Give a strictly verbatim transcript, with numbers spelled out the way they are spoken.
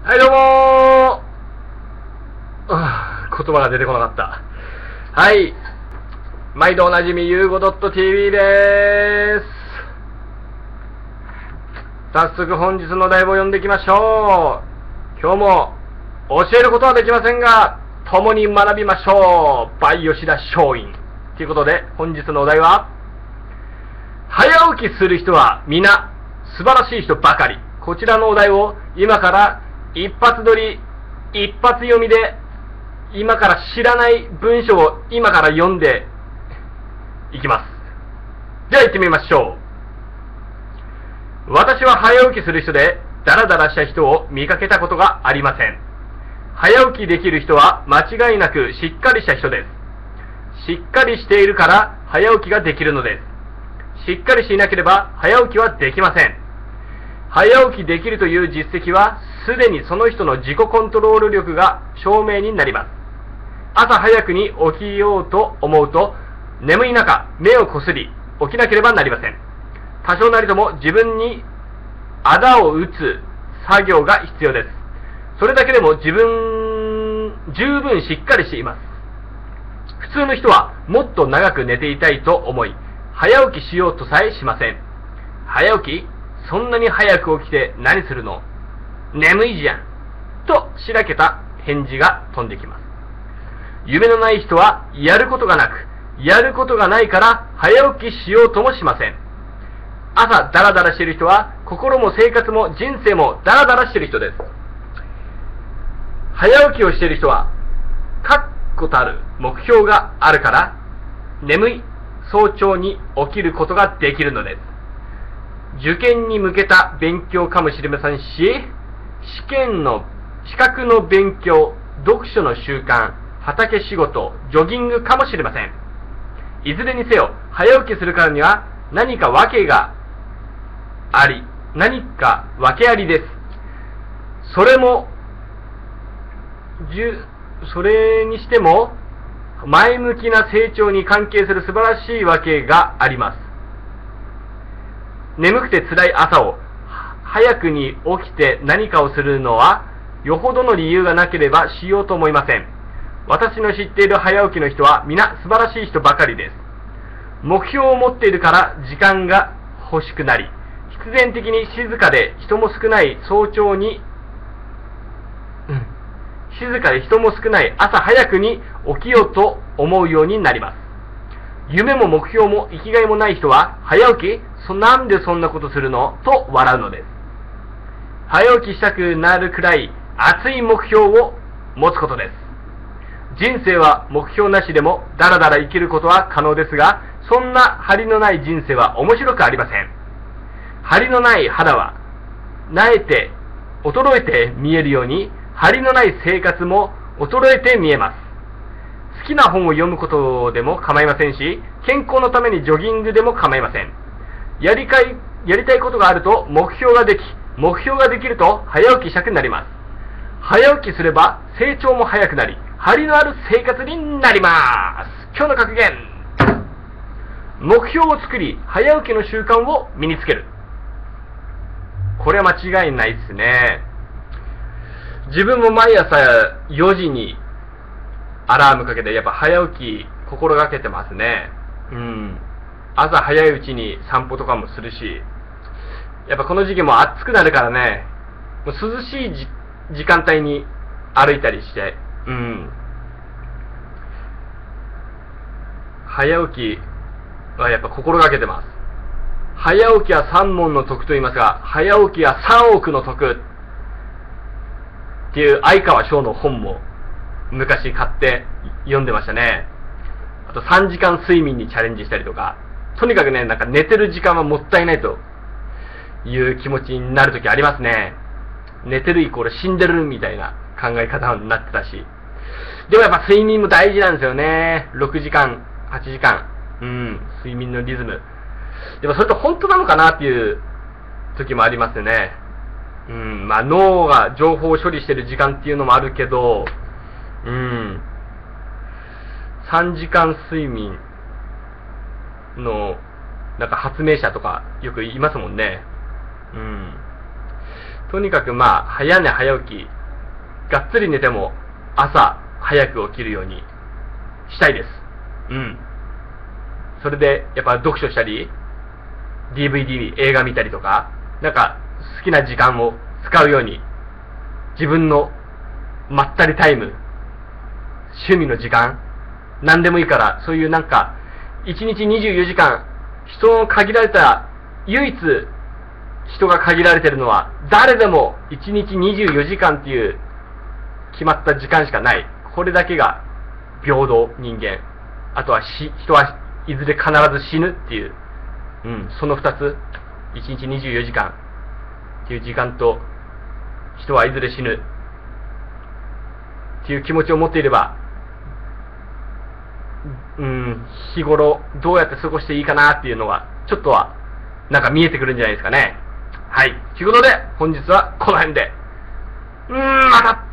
はいどうもー、あー言葉が出てこなかった。はい、毎度おなじみゆうご .tv でーす。早速本日の題を読んでいきましょう。今日も教えることはできませんが共に学びましょう。バイ吉田松陰ということで、本日のお題は、早起きする人は皆素晴らしい人ばかり。こちらのお題を今から一発撮り一発読みで、今から知らない文章を今から読んでいきます。では行ってみましょう。私は早起きする人でダラダラした人を見かけたことがありません。早起きできる人は間違いなくしっかりした人です。しっかりしているから早起きができるのです。しっかりしていなければ早起きはできません。早起きできるという実績はすでにその人の自己コントロール力が証明になります。朝早くに起きようと思うと眠い中目をこすり起きなければなりません。多少なりとも自分にあだを打つ作業が必要です。それだけでも自分十分しっかりしています。普通の人はもっと長く寝ていたいと思い早起きしようとさえしません。早起き？そんなに早く起きて何するの？眠いじゃんとしらけた返事が飛んできます。夢のない人はやることがなく、やることがないから早起きしようともしません。朝ダラダラしている人は心も生活も人生もダラダラしている人です。早起きをしている人は確固たる目標があるから眠い早朝に起きることができるのです。受験に向けた勉強かもしれませんし、試験の資格の勉強、読書の習慣、畑仕事、ジョギングかもしれません。いずれにせよ早起きするからには何か訳があり、何か訳ありです。それもじゅそれにしても前向きな成長に関係する素晴らしい訳があります。眠くて辛い朝を早くに起きて何かをするのはよほどの理由がなければしようと思いません。私の知っている早起きの人は皆素晴らしい人ばかりです。目標を持っているから時間が欲しくなり、必然的に静かで人も少ない早朝に、うん、静かで人も少ない朝早くに起きようと思うようになります。夢も目標も生きがいもない人は早起き？そなんでそんなことするの？と笑うのです。早起きしたくなるくらい熱い目標を持つことです。人生は目標なしでもダラダラ生きることは可能ですが、そんな張りのない人生は面白くありません。張りのない肌は萎えて衰えて見えるように、張りのない生活も衰えて見えます。好きな本を読むことでも構いませんし、健康のためにジョギングでも構いません。やりかい、やりたいことがあると目標ができ、目標ができると早起きしたくなります。早起きすれば成長も早くなり、張りのある生活になります。今日の格言。目標を作り、早起きの習慣を身につける。これは間違いないですね。自分も毎朝よじにアラームかけてやっぱ早起き心がけてますね。うん。朝早いうちに散歩とかもするし、やっぱこの時期も暑くなるからね、もう涼しいじ時間帯に歩いたりして、うん。早起きはやっぱ心がけてます。早起きは三問の徳と言いますが、早起きは三億の徳っていう相川翔の本も昔買って読んでましたね。あとさんじかん睡眠にチャレンジしたりとか、とにかくね、なんか寝てる時間はもったいないという気持ちになるときありますね。寝てるイコール死んでるみたいな考え方になってたし。でもやっぱ睡眠も大事なんですよね。ろくじかん、はちじかん。うん、睡眠のリズム。でもそれと本当なのかなっていう時もありますよね。うん、まあ脳が情報を処理してる時間っていうのもあるけど、うん。さんじかん睡眠の、なんか発明者とかよく言いますもんね。うん。とにかくまあ、早寝早起きがっつり寝ても朝早く起きるようにしたいです。うん。それで、やっぱ読書したり、ディーブイディー、映画見たりとか、なんか好きな時間を使うように、自分のまったりタイム、趣味の時間、何でもいいから、そういうなんか、いちにちにじゅうよじかん、人の限られた、唯一人が限られてるのは、誰でもいちにちにじゅうよじかんっていう決まった時間しかない。これだけが平等、人間。あとは死、人はいずれ必ず死ぬっていう、うん、そのふたつ、いちにちにじゅうよじかんっていう時間と、人はいずれ死ぬっていう気持ちを持っていれば、うん、日頃どうやって過ごしていいかなっていうのが、ちょっとは、なんか見えてくるんじゃないですかね。はい。ということで、本日はこの辺で。うーん、また